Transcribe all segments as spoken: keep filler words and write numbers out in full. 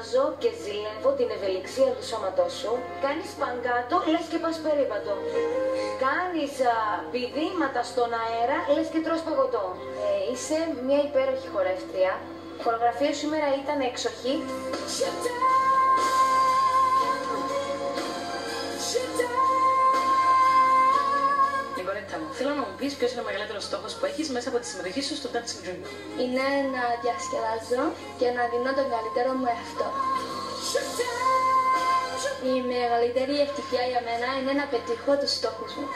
Αλλάζω και ζηλεύω την ευελιξία του σώματός σου. Κάνεις παγκάτο, λες και πας περίπατο. Κάνεις α, πηδήματα στον αέρα, λες και τρως παγωτό. Ε, είσαι μια υπέροχη χορεύτρια. Η χορογραφία σου σήμερα ήταν εξοχή. Νικολέτα μου, θέλω να μου πεις ποιος είναι ο μεγαλύτερος στόχος που έχεις μέσα από τη συμμετοχή σου στο Dancing Dream. Είναι να διασκεδάζω και να δίνω τον καλύτερο μου εαυτό. Η μεγαλύτερη ευτυχία για μένα είναι να πετύχω τους στόχους μου.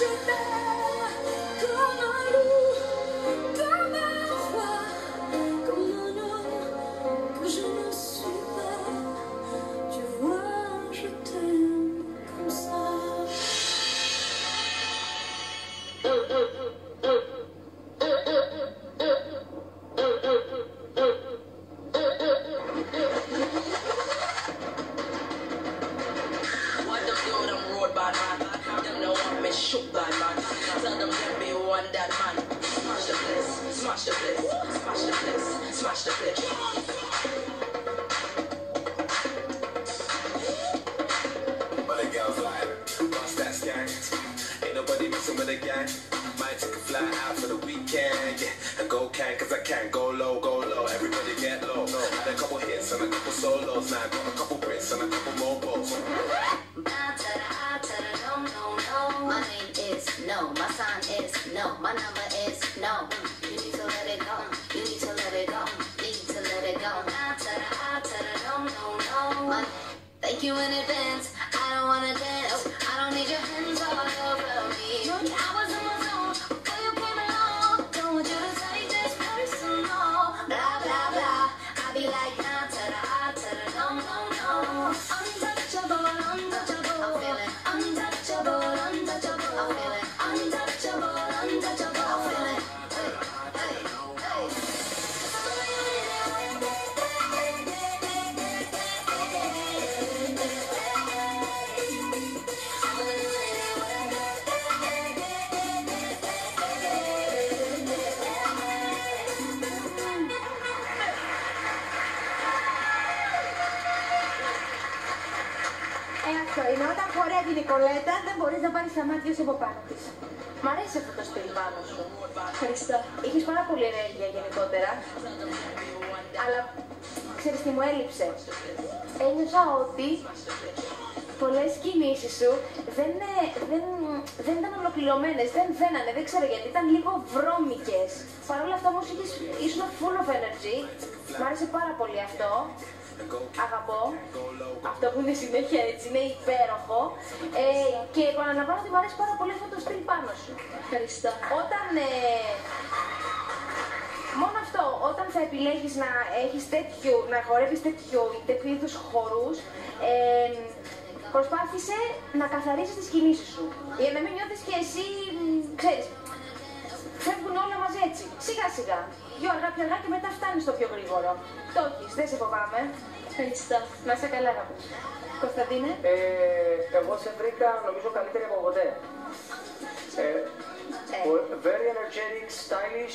Smash the place, smash the place, smash the place. But the girls like, bust that skank. Ain't nobody messing with a gang. Might take a fly out for the weekend, yeah. And go can, cause I can. Go low, go low, everybody get low. Had a couple hits and a couple solos. Now I got a couple Brits and a couple mobos. My name is no, my sign is no, my number is no. You need to let it go, you need to let it go, need to let it go. I tell her, I tell her, no, no, no. My, thank you in advance, I don't wanna dance, I don't need your hands all over me. I was in my zone before you came along, don't want you to take this personal. Blah, blah, blah, I be like, I tell her, I tell her, no, no, no. Untouchable, untouchable, I'm feeling untouchable, untouchable, I'm feeling untouchable, untouchable, I'm feeling. Ε, αυτό είναι. Όταν χορεύει η Νικολέτα, δεν μπορείς να πάρεις τα μάτια σου από πάνω της. Μ' αρέσει αυτό το στυλ πάνω σου. Ευχαριστώ. Είχες πάρα πολύ ενέργεια γενικότερα. Αλλά ξέρεις τι μου έλειψε. Ένιωσα ότι πολλές κινήσεις σου δεν, δεν, δεν ήταν ολοκληρωμένες, δεν φαίνανε, δεν ξέρω γιατί, ήταν λίγο βρώμικες. Παρ' όλα αυτά όμως είχες, ήσουν full of energy. Μ' άρεσε πάρα πολύ αυτό. Αγαπώ. Αυτό που είναι συνέχεια έτσι, είναι υπέροχο. Ε, και επαναλαμβάνω ότι μου αρέσει πάρα πολύ αυτό το στυλ πάνω σου. Ευχαριστώ. Όταν... Ε, μόνο αυτό, όταν θα επιλέγεις να έχεις τέτοιο, να χορεύεις τέτοιο, τέτοιου είδους χορούς, ε, προσπάθησε να καθαρίσεις τις κινήσεις σου. Για να μην νιώθεις και εσύ, ξέρεις, φεύγουν όλα μαζί έτσι. Σιγά σιγά. Πιο αργά, πιο αργά και μετά φτάνεις στο πιο γρήγορο. Το έχεις, δεν σε φοβάμαι. Ευχαριστώ. Να είσαι καλά, αγαπητέ. Κωνσταντίνε. Ε, εγώ σε βρήκα νομίζω καλύτερη από ποτέ. Ε, Ε. Very energetic, stylish.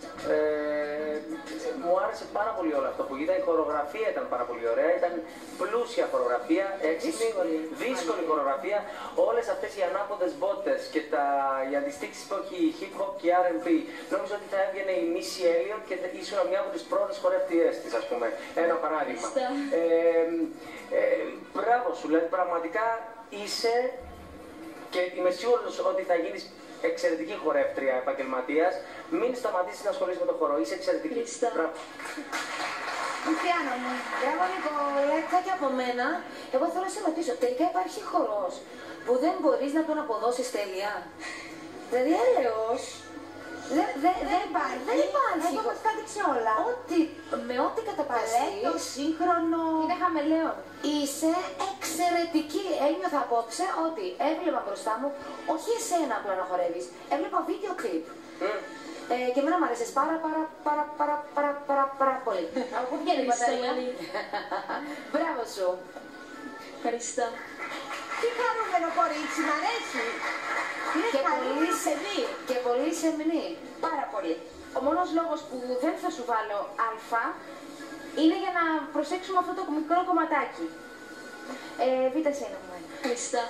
Ε, μου άρεσε πάρα πολύ όλο αυτό που ήταν. Η χορογραφία ήταν πάρα πολύ ωραία. Ήταν πλούσια χορογραφία, έξυπνη, δύσκολη, δύσκολη χορογραφία. Όλες αυτές οι ανάποδες μπότες και τα, οι αντιστοίξεις που έχει η hip hop και η αρ εν μπι. Νόμιζα ότι θα έβγαινε η Missy Elliott και ήσουν μια από τις πρώτες χορεύτριές της, ας πούμε. Ένα παράδειγμα. Ε, ε, μπράβο σου, δηλαδή πραγματικά είσαι και είμαι σίγουρος ότι θα γίνεις εξαιρετική χορεύτρια επαγγελματίας. Μην σταματήσεις να ασχολείσαι με το χορό. Είσαι εξαιρετική. Μπράβο. Χριστιανό μου, μπράβο Νικολέτα και από μένα. Εγώ θέλω να σε ρωτήσω, τελικά υπάρχει χορός που δεν μπορείς να τον αποδώσεις τέλεια? Δηλαδή έλεος. Δεν δε, δε υπάρχει. Δεν υπάρχει. Εγώ μας τα δείξει όλα. Ό,τι, με ό,τι καταπαστεί. Παλέτο, σύγχρονο. Είναι χαμελέον. Είσαι εξαιρετική. Ένιωθα απόψε ότι έβλεπα μπροστά μου, όχι εσένα απλά να χορεύεις, έβλεπα βίντεο κλιπ. Mm. Ε, και εμένα μου αρέσες πάρα πάρα πάρα πάρα πάρα πάρα πάρα πολύ. Από πού βγαίνει η Παταρία? Μπράβο σου. Ευχαριστώ. Τι χαρούμενο κορίτσι, μ' αρέσει. Είναι Και καλή πολύ σεμνή. Και πολύ σεμνή. Πάρα πολύ. Ο μόνος λόγος που δεν θα σου βάλω α Είναι για να προσέξουμε αυτό το μικρό κομματάκι. Ε, Β' είναι από μένα. Χριστά.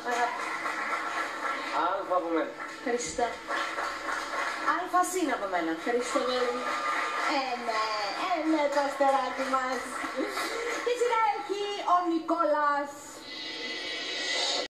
Αλφα από μένα. Χριστά. Αλφα είναι από μένα. Χριστό παιδί. Ε, ναι, ε, ναι, το αστεράκι μας. Και σειρά έχει ο Νικόλας.